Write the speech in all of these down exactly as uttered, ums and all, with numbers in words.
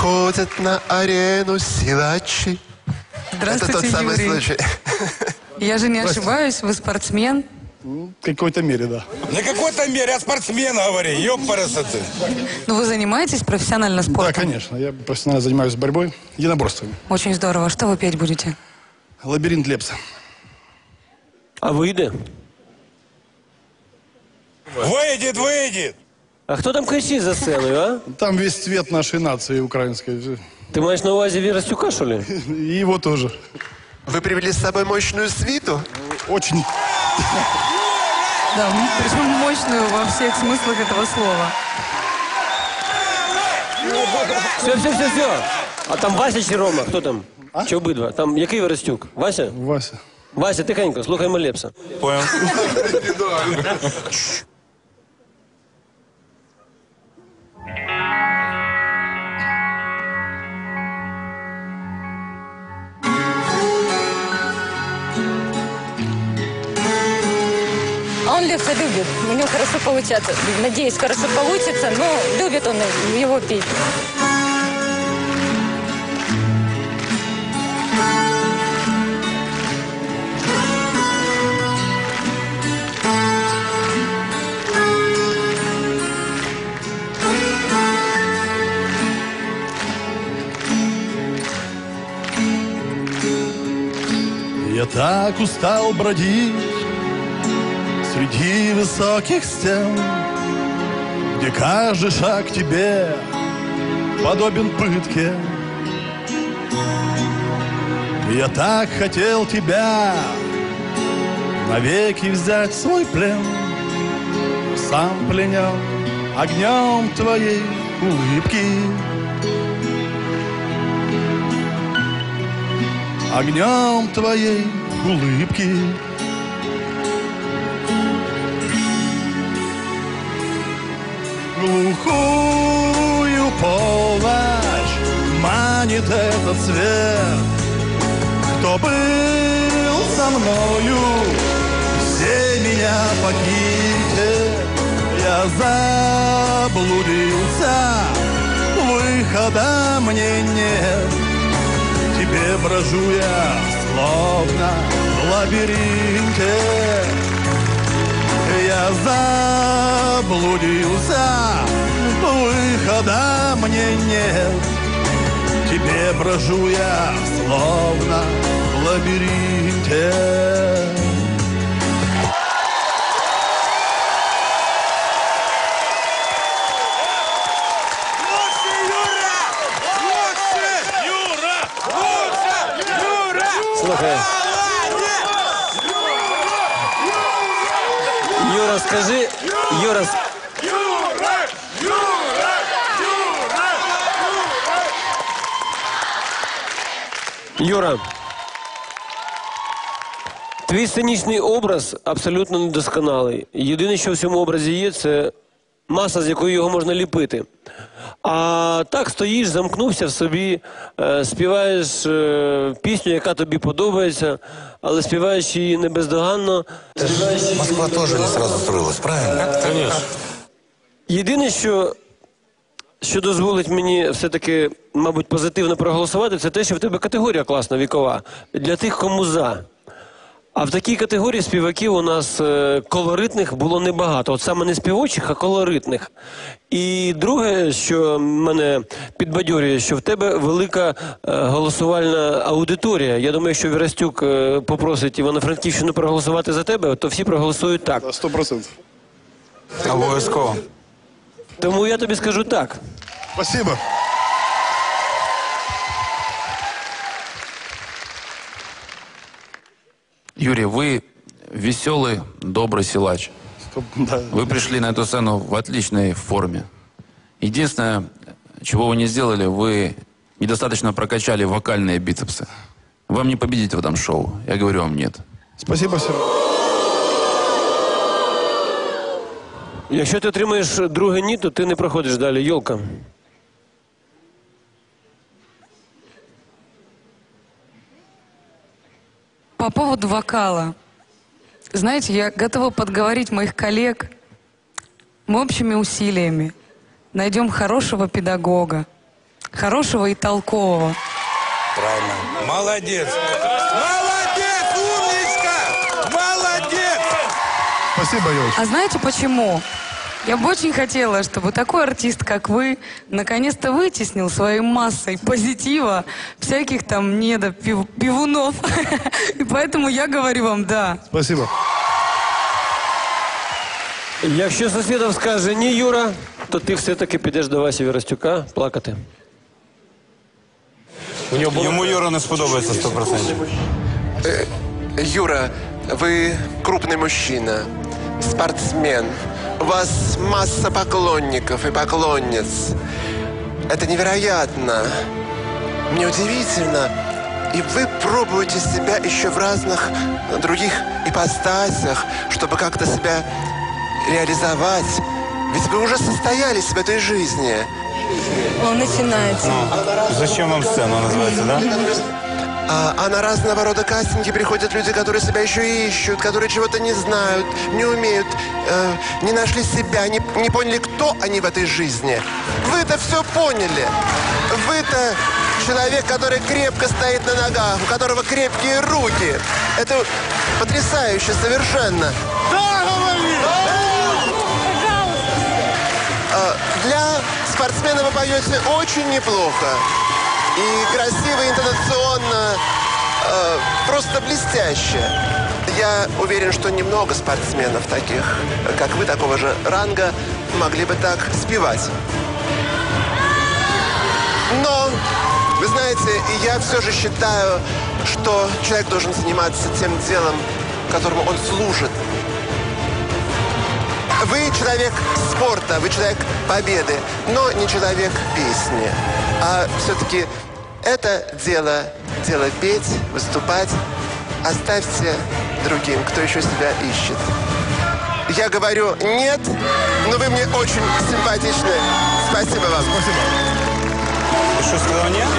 выходят на арену силачи. Здравствуйте, Это тот самый Юрий. случай. Я же не ошибаюсь, вы спортсмен? В какой-то мере, да. На какой-то мере, а спортсмен, говори, ёпарасоты. Ну, вы занимаетесь профессионально спортом? Да, конечно. Я профессионально занимаюсь борьбой, единоборствами. Очень здорово. Что вы петь будете? Лабиринт Лепса. А вийде? Выйдет, выйдет. А хто там кричить за сценою, а? Там весь цвет нашей нации украинской. Ти маєш на увазі Вірастюка, що ли? И его тоже. Вы привели с собой мощную свиту? Очень. Да, причем мощную во всех смыслах этого слова. Все, все, все, все. А там Вася чи Рома? Хто там? А? Чи обидва? Там який Вірастюк? Вася? Вася. Вася, тихенько, слухаймо Лепса. Понял. Он Лепса любит, у него хорошо получается. Надеюсь, хорошо получится, но любит он его петь. Я так устал бродить среди высоких стен, где каждый шаг тебе подобен пытке. Я так хотел тебя навеки взять в свой плен, сам пленен огнем твоей улыбки. Огнем твоей улыбки. Глухую полночь манит этот свет. Кто был со мною, все меня покиньте. Я заблудился, выхода мне нет. Тебе брожу я, словно в лабиринте. Я заблудился, выхода мне нет. Тебе брожу я, словно в лабиринте. Слухай. Юра, скажи, Юра, с- Юра, твій сценічний образ абсолютно недосконалий. Єдине, що в цьому образі є, це маса, з якої його можна ліпити. А так стоїш, замкнувся в собі, е, співаєш е, пісню, яка тобі подобається, але співаєш її не бездоганно. Співаєш її... Москва тоже не сразу строилась, правильно? Конечно. Єдине, що, що дозволить мені все-таки, мабуть, позитивно проголосувати, це те, що в тебе категорія класна, вікова, для тих, кому за. А в такій категорії співаків у нас е, колоритних було небагато. От саме не співочих, а колоритних. І друге, що мене підбадьорює, що в тебе велика е, голосувальна аудиторія. Я думаю, що Вірастюк е, попросить Івано-Франківщину проголосувати за тебе, то всі проголосують так. Сто процентов. Обов'язково. Тому я тобі скажу так. Спасибо. Юрий, вы веселый, добрый силач. Да. Вы пришли на эту сцену в отличной форме. Единственное, чего вы не сделали, вы недостаточно прокачали вокальные бицепсы. Вам не победить в этом шоу. Я говорю вам нет. Спасибо, Серега. Якщо ти отримаєш друге ні, то ти не проходиш далі. Йолка. По поводу вокала. Знаете, я готова подговорить моих коллег. Мы общими усилиями найдем хорошего педагога, хорошего и толкового. Правильно. Молодец. Молодец, умничка! Молодец! Спасибо, Юлечка. А знаете почему? Я бы очень хотела, чтобы такой артист, как вы, наконец-то вытеснил своей массой позитива всяких там недопивунов. И поэтому я говорю вам «да». Спасибо. Якщо сусідам скаже ні, Юра, то ти все-таки підеш до Васі Вірастюка плакати. Йому Юра не сподобається сто процентів. Юра, вы крупный мужчина, спортсмен. У вас масса поклонников и поклонниц. Это невероятно. Мне удивительно. И вы пробуете себя еще в разных других ипостасях, чтобы как-то себя реализовать. Ведь вы уже состоялись в этой жизни. Он начинается. Зачем вам сцена називається, да? А, а на разного рода кастинги приходят люди, которые себя еще ищут, которые чего-то не знают, не умеют, э, не нашли себя, не, не поняли, кто они в этой жизни. Вы-то все поняли. Вы-то человек, который крепко стоит на ногах, у которого крепкие руки. Это потрясающе совершенно. Да, говори! А, для спортсмена вы поете очень неплохо. И красиво, и интонационно, э, просто блестяще. Я уверен, что немного спортсменов таких, как вы, такого же ранга, могли бы так спевать. Но, вы знаете, я все же считаю, что человек должен заниматься тем делом, которому он служит. Вы человек спорта, вы человек победы, но не человек песни. А все-таки это дело, дело петь, выступать. Оставьте другим, кто еще себя ищет. Я говорю нет, но вы мне очень симпатичны. Спасибо вам. Спасибо. Ти що сказав ні?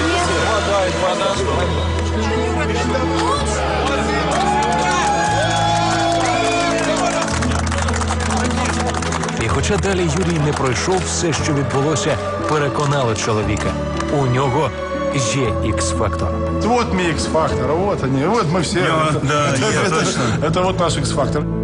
І хоча далі Юрій не пройшов, все, що відбулося, переконало чоловіка. У нього є Ікс-фактор. Вот мы X-фактор, вот они, вот мы все. Да, это, я это, точно. это вот наш X-фактор.